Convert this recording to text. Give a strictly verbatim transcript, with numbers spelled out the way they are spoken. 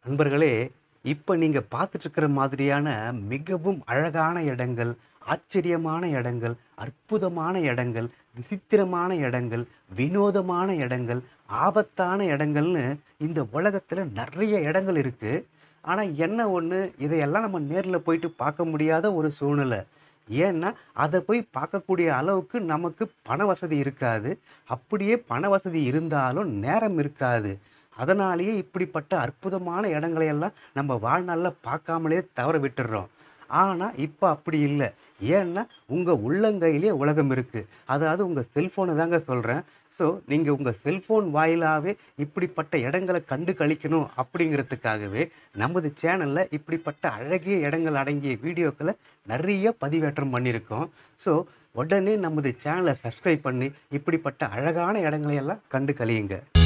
நண்பர்களே, இப்ப நீங்க பார்த்துட்டு இருக்கிற மாதிரியான மிகவும் அழகான இடங்கள், ஆச்சரியமான இடங்கள், அற்புதமான இடங்கள், விசித்திரமான இடங்கள், வினோதமான இடங்கள், ஆபத்தான இடங்கள்னு இந்த உலகத்துல நெறைய இடங்கள் இருக்கு. ஆனா என்ன ஒண்ணு, இதையெல்லாம் நம்ம நேர்ல போயிட்டு பார்க்க முடியாத ஒரு சூழ்நிலை. ஏன்னா, அத போய் பார்க்கக்கூடிய அளவுக்கு நமக்கு பண வசதி இருக்காது. அப்படியே பண வசதி இருந்தாலும் நேரம் இருக்காது. அதனாலேயே இப்படிப்பட்ட அற்புதமான இடங்களை எல்லாம் நம்ம வாழ்நாள்ல பார்க்காமலே தவற விட்டுடுறோம். ஆனா, இப்ப அப்படி இல்ல. ஏன்னா, உங்க உள்ளங்கையிலேயே உலகம் இருக்கு. அதாவது உங்க செல்ஃபோன தாங்க சொல்றேன். ஸோ, நீங்க உங்க செல்ஃபோன் வாயிலாவே இப்படிப்பட்ட இடங்கள கண்டு களிக்கணும் அப்படிங்கிறதுக்காகவே, நமது சேனல்ல இப்படிப்பட்ட அழகிய இடங்கள் அடங்கிய வீடியோக்கள நெறைய பதிவேற்றம் பண்ணியிருக்கோம். ஸோ, உடனே நமது சேனல சப்ஸ்கிரைப் பண்ணி, இப்படிப்பட்ட அழகான இடங்களை எல்லாம் கண்டு களியுங்க.